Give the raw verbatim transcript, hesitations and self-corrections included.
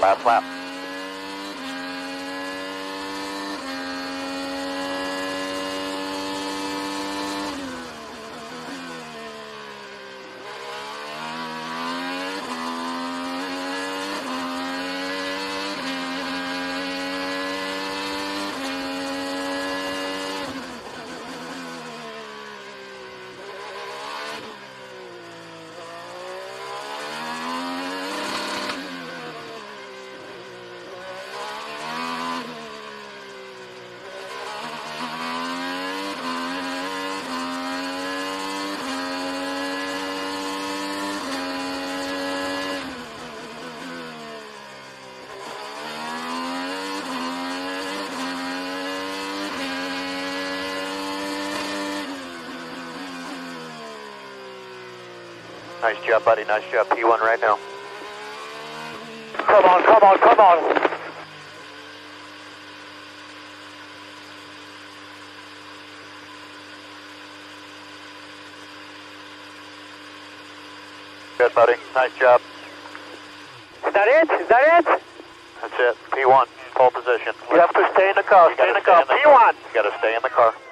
Last lap. Nice job, buddy. Nice job. P one right now. Come on, come on, come on. Good, buddy. Nice job. Is that it? Is that it? That's it. P one, pole position. You have to stay in the car. Stay in the car. P one. You got to stay in the car.